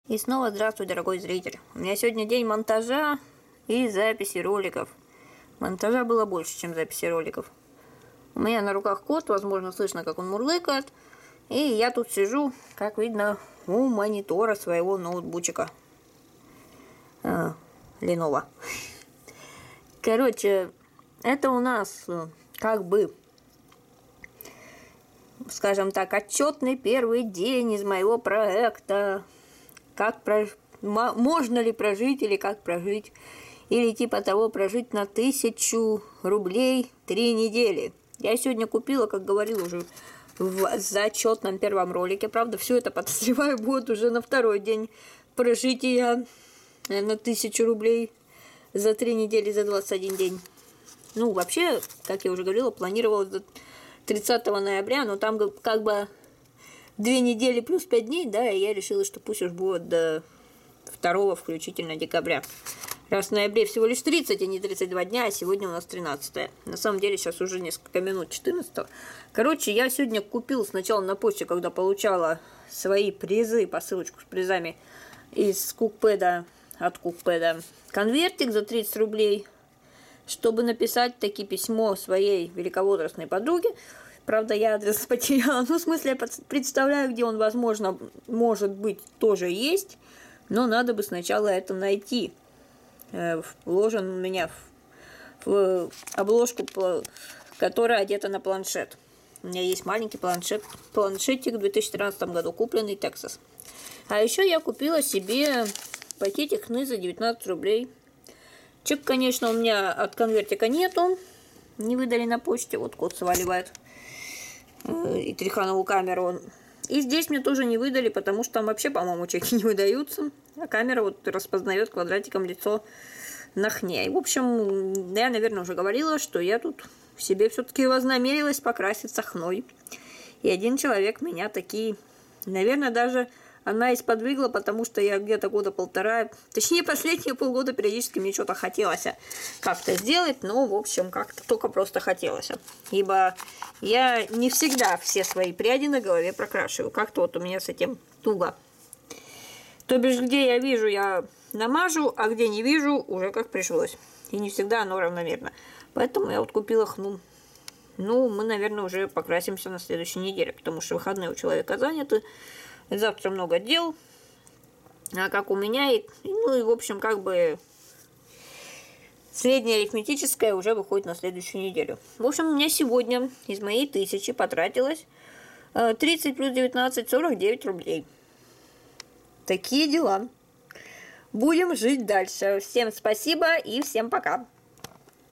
И снова здравствуй, дорогой зритель. У меня сегодня день монтажа и записи роликов. Монтажа было больше, чем записи роликов. У меня на руках кот, возможно, слышно, как он мурлыкает. И я тут сижу, как видно, у монитора своего ноутбучика. Lenovo. Короче, это у нас как бы, скажем так, отчетный первый день из моего проекта. Можно ли прожить или как прожить, или типа того прожить на 1000 рублей 3 недели. Я сегодня купила, как говорил уже в зачетном первом ролике, правда, все это, подозреваю, будет уже на второй день прожития на 1000 рублей за 3 недели, за 21 день. Ну, вообще, как я уже говорила, планировала до 30 ноября, но там как бы 2 недели плюс 5 дней, да, и я решила, что пусть уж будет до 2 включительно декабря. Раз в ноябре всего лишь 30, а не 32 дня, а сегодня у нас 13. На самом деле сейчас уже несколько минут 14. Короче, я сегодня купила сначала на почте, когда получала свои призы, посылочку с призами из Кукпэда, от Кукпэда, конвертик за 30 рублей, чтобы написать таки письмо своей великовозрастной подруге. Правда, я адрес потеряла. Ну, в смысле, я представляю, где он, возможно, может быть, тоже есть. Но надо бы сначала это найти. Вложен у меня в обложку, которая одета на планшет. У меня есть маленький планшетик в 2013 году, купленный Texas. А еще я купила себе пакетик хны за 19 рублей. Чек, конечно, у меня от конвертика нету. Не выдали на почте. Вот кот сваливает. И трихановую камеру. И здесь мне тоже не выдали, потому что там вообще, по-моему, чеки не выдаются. А камера вот распознает квадратиком лицо на хне. И, в общем, я, наверное, уже говорила, что я тут себе все-таки вознамерилась покраситься хной. И один человек меня таки, наверное, даже она исподвигла, потому что я где-то года полтора, точнее, последние полгода периодически мне что-то хотелось как-то сделать, но, в общем, как-то только просто хотелось. Ибо я не всегда все свои пряди на голове прокрашиваю. Как-то вот у меня с этим туго. То бишь, где я вижу, я намажу, а где не вижу, уже как пришлось. И не всегда оно равномерно. Поэтому я вот купила хну. Ну, мы, наверное, уже покрасимся на следующей неделе, потому что выходные у человека заняты. Завтра много дел, а как у меня, ну и в общем, как бы среднее арифметическое уже выходит на следующую неделю. В общем, у меня сегодня из моей 1000 потратилось 30 плюс 19, 49 рублей. Такие дела. Будем жить дальше. Всем спасибо и всем пока.